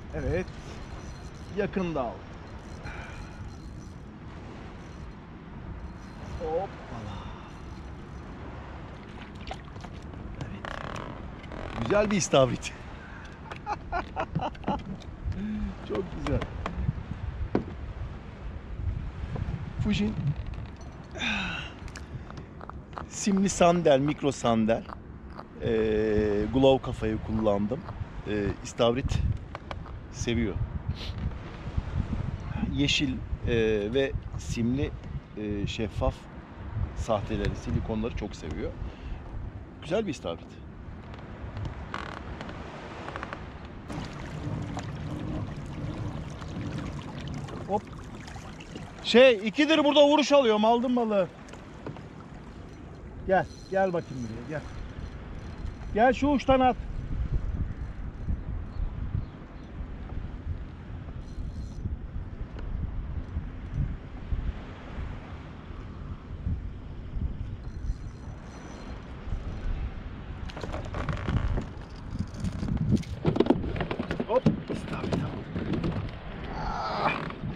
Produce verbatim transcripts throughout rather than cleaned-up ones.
Evet. Yakında al. Hoppala. Evet. Güzel bir istavrit. Çok güzel. Fujin simli sandal, mikro sandal. Ee, glove kafayı kullandım. Ee, istavrit seviyor. Yeşil e, ve simli e, şeffaf sahteleri, silikonları çok seviyor. Güzel bir istavrit. Hop. Şey, ikidir burada vuruş alıyorum. Aldım balığı. Gel, gel bakayım buraya, gel. Gel şu uçtan at. Hop, istavrit aldım. Ah.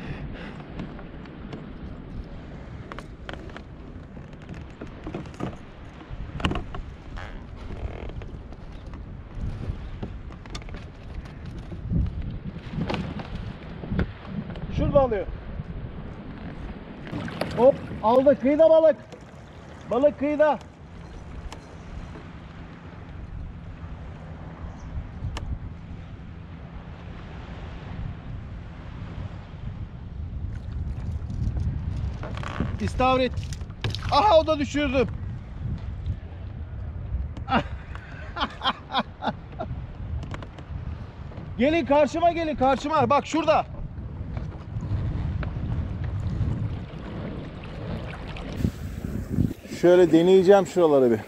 Şurada alıyor. Hop, aldı. Kıyıda balık. Balık kıyıda. İstavrit. Aha, o da düşürdüm. Gelin karşıma, gelin karşıma. Bak şurada. Şöyle deneyeceğim şuraları bir.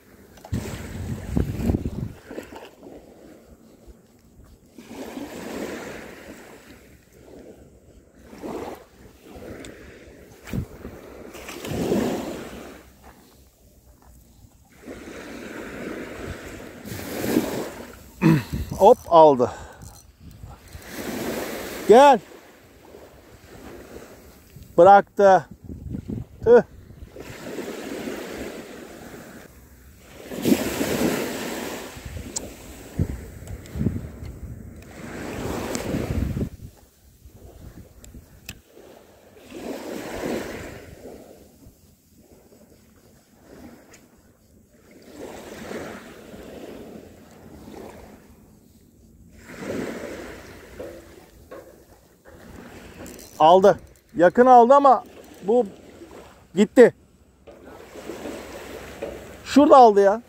Hop, aldı. Gel. Bıraktı. Tüh. Aldı. Yakın aldı ama bu gitti. Şurada aldı ya.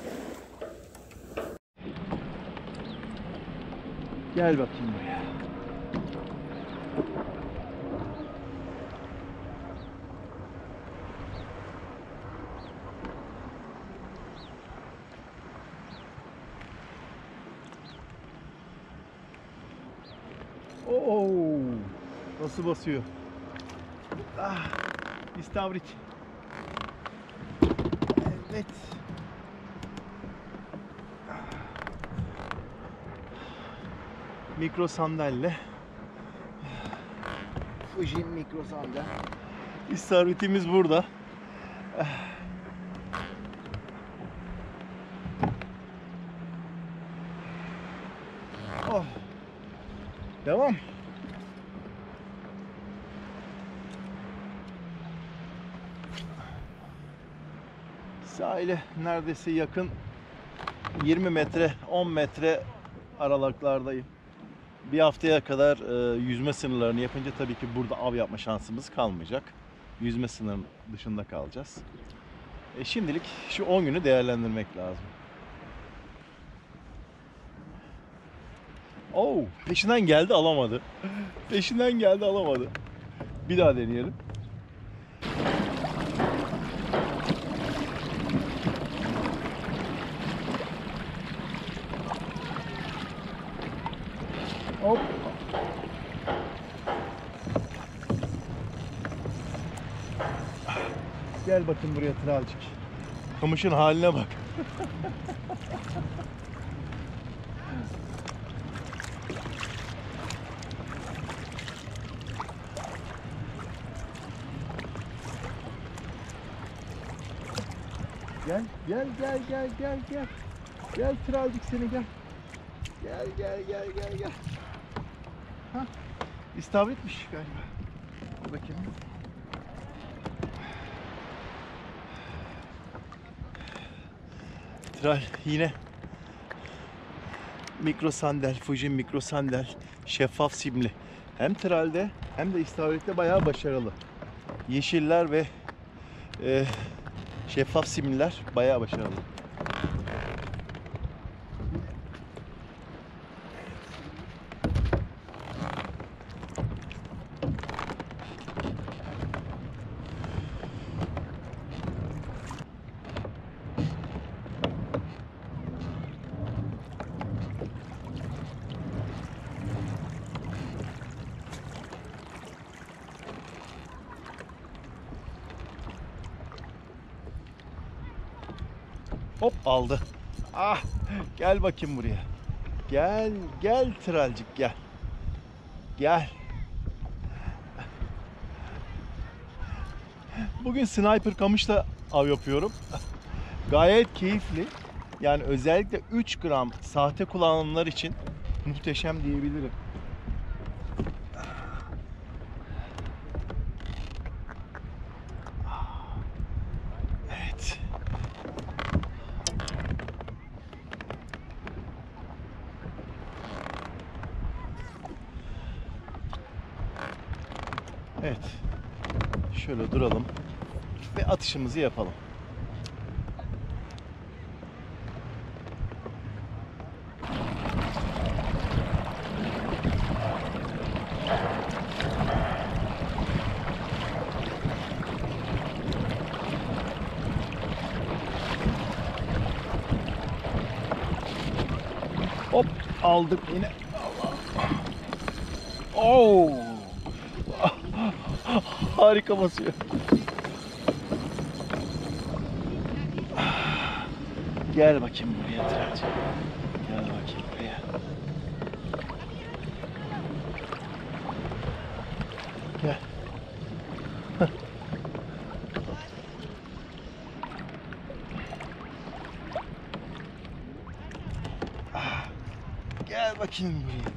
Gel bakayım buraya. Oo, nasıl basıyor? Ah, istavrit. Evet. Mikro sandalle. Fujin mikro sandal. İstavritimiz burada. Oh. Devam. Sahile neredeyse yakın, yirmi metre, on metre aralıklardayım. Bir haftaya kadar e, yüzme sınırlarını yapınca tabii ki burada av yapma şansımız kalmayacak. Yüzme sınırının dışında kalacağız. E, şimdilik şu on günü değerlendirmek lazım. Oo, peşinden geldi, alamadı. Peşinden geldi, alamadı. Bir daha deneyelim. Hop. Gel bakın buraya Tralcık. Kamışın haline bak. Gel gel gel gel gel gel. Gel tralcık seni gel. Gel gel gel gel gel. Ha, istavritmiş galiba. Dur bakayım. Tral yine mikro sandal, Fujin mikro sandal, şeffaf simli. Hem tralde hem de istavritte bayağı başarılı. Yeşiller ve e, şeffaf simliler bayağı başarılı. Hop aldı. Ah, gel bakayım buraya. Gel gel tralcık gel. Gel. Bugün sniper kamışla av yapıyorum. Gayet keyifli. Yani özellikle üç gram sahte kullananlar için muhteşem diyebilirim. Evet. Evet. Şöyle duralım ve atışımızı yapalım. Hop aldık yine. Oo! Harika basıyor. Gel bakayım buraya tralcık. Gel bakayım buraya. Gel. Gel bakayım buraya.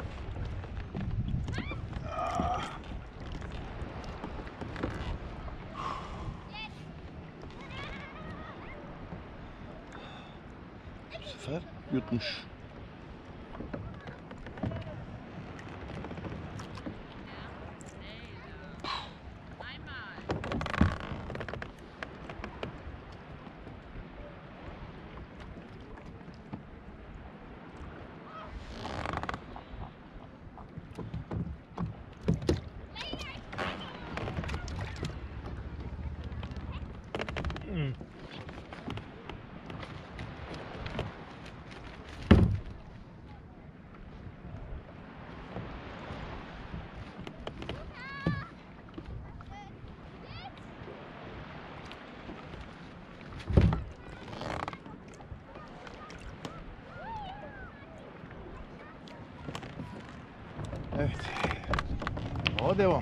Bu sefer yutmuş. Evet. O devam.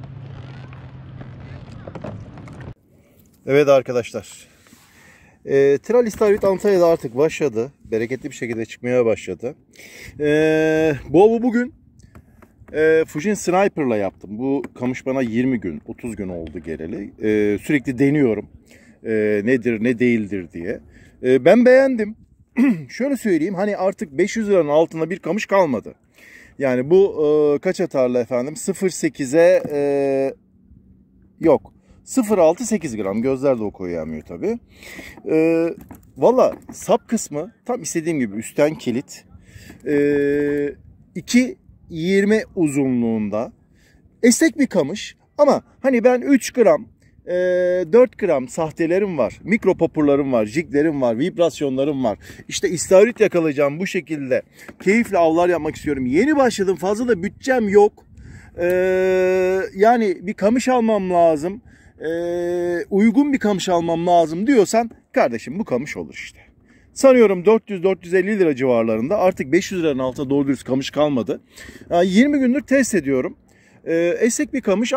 Evet arkadaşlar. E, Tral istavrit Antalya'da artık başladı. Bereketli bir şekilde çıkmaya başladı. E, bu avı bugün e, Fujin Sniper'la yaptım. Bu kamış bana yirmi gün, otuz gün oldu geleli. E, sürekli deniyorum. E, nedir, ne değildir diye. E, ben beğendim. Şöyle söyleyeyim. Hani artık beş yüz liranın altında bir kamış kalmadı. Yani bu e, kaç atarlı efendim? sıfır virgül sekize e, yok. sıfır virgül altı sekiz gram. Gözler de o koyamıyor tabii. E, Valla sap kısmı tam istediğim gibi üstten kilit. E, iki yirmi uzunluğunda. Esnek bir kamış. Ama hani ben üç gram, e, dört gram sahtelerim var. Mikro popurlarım var. Jiglerim var. Vibrasyonlarım var. İşte istavrit yakalayacağım bu şekilde. Keyifli avlar yapmak istiyorum. Yeni başladım. Fazla da bütçem yok. E, yani bir kamış almam lazım. E, uygun bir kamış almam lazım diyorsan kardeşim bu kamış olur işte. Sanıyorum dört yüz dört yüz elli lira civarlarında. Artık beş yüz liranın altında doğru dürüst kamış kalmadı. Yani yirmi gündür test ediyorum. E, esnek bir kamış ama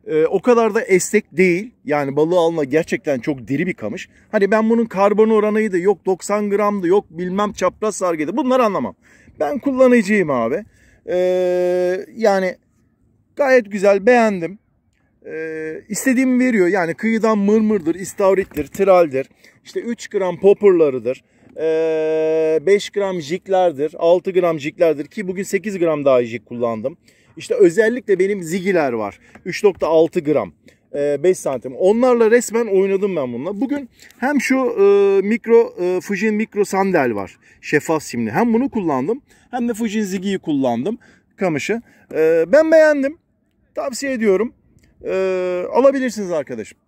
Ee, o kadar da esnek değil. Yani balığı alma gerçekten çok diri bir kamış. Hani ben bunun karbon oranıydı, yok doksan gramdı, yok bilmem çapraz sargıydı. Bunları anlamam. Ben kullanıcıyım abi. Ee, yani gayet güzel, beğendim. Ee, istediğimi veriyor. Yani kıyıdan mırmırdır, istavrittir, traldir. İşte üç gram popurlarıdır. Ee, beş gram jiklerdir. altı gram jiklerdir ki bugün sekiz gram daha jik kullandım. İşte özellikle benim zigiler var. üç nokta altı gram. beş santim. Onlarla resmen oynadım ben bununla. Bugün hem şu e, mikro e, Fujin mikro sandal var. Şeffaf simli. Hem bunu kullandım hem de Fujin Zigi'yi kullandım. Kamışı. E, ben beğendim. Tavsiye ediyorum. E, alabilirsiniz arkadaşım.